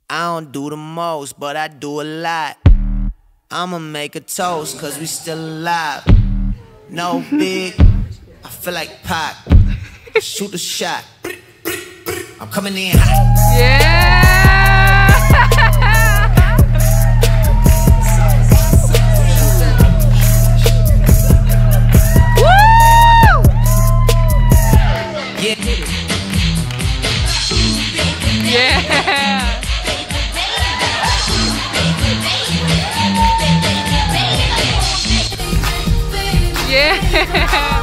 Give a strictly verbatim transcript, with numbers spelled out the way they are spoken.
I don't do the most, but I do a lot. I'ma make a toast, cause we still alive. No big, I feel like Pac. Shoot a shot. I'm coming in hot. Yeah! Woo! Yeah. Yeah! Yeah!